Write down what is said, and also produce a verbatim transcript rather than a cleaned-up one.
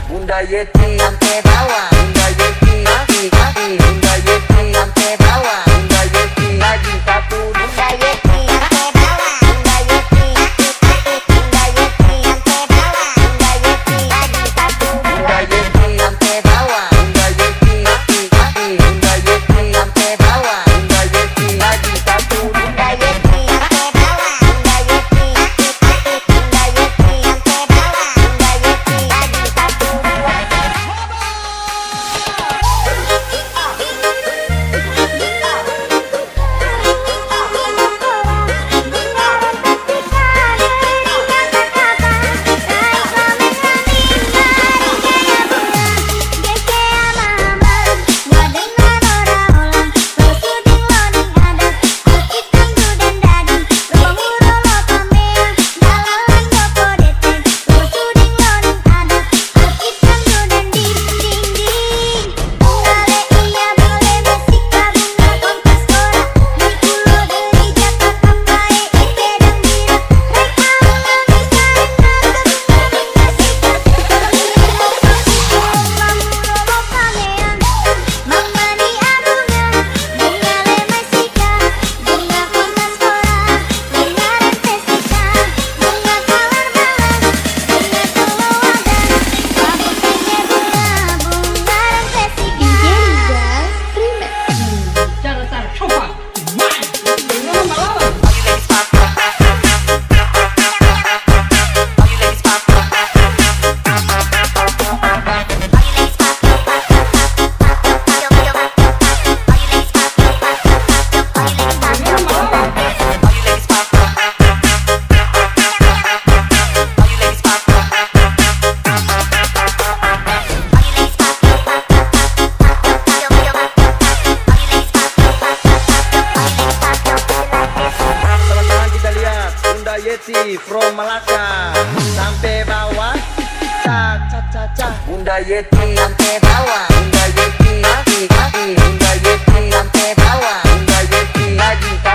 Bunda Yeti sampai bawah, Bunda Yeti kaki kaki, Bunda Yeti sampai bawah, Bunda Yeti lagi satu, Bunda Yeti sampai bawah, Bunda Yeti kaki kaki, Bunda Yeti sampai bawah, Bunda Yeti lagi satu, Bunda Yeti sampai bawah, Bunda Yeti kaki kaki, Bunda Yeti sampai bawah, Bunda Yeti lagi satu, Bunda Yeti sampai bawah, Bunda Yeti kaki kaki, Bunda Yeti sampai bawah, Bunda Yeti lagi satu. Yeti from Malaka sampai bawah, ca ca ca ca. Bunda Yeti sampai bawah, Bunda Yeti kaki kaki, Bunda Yeti sampai bawah, Bunda Yeti lagi.